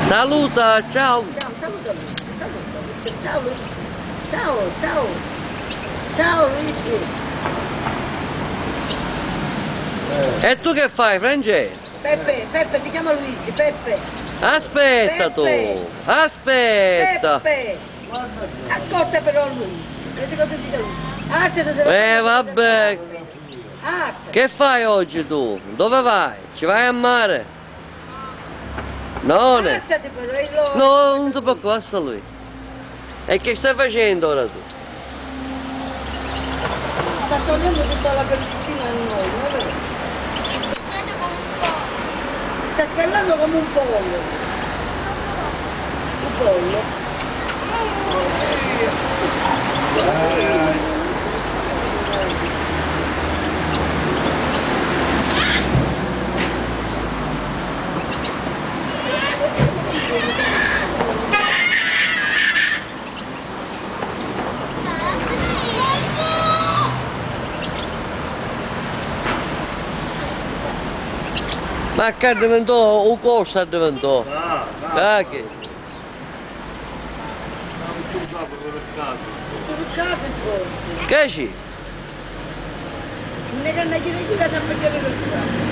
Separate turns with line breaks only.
Saluta, ciao.
Ciao, saluta Luigi, saluta Luigi. Ciao Luigi. Ciao, ciao. Ciao Luigi.
E tu che fai, Francesco?
Peppe, ti chiama Luigi, Peppe.
Aspetta tu,
Peppe.
aspetta.
Peppe. Ascolta però Luigi. Vedi cosa dice Luigi. Alzati.
Vabbè,
Alzati.
che fai oggi tu? Dove vai? Ci vai a mare? No, ne?
Alzati però, è loro.
No, non ti preoccupare, sta lui. E che stai facendo ora tu?
Sta togliendo tutta la pellicina a noi, non è vero? Sta spellando come un pollo. Un pollo.
Ma che diventò, un costo diventò. Che?
Tutto il caso svolge.
Che ci?
Non è che ne chiede chi la da mangiare per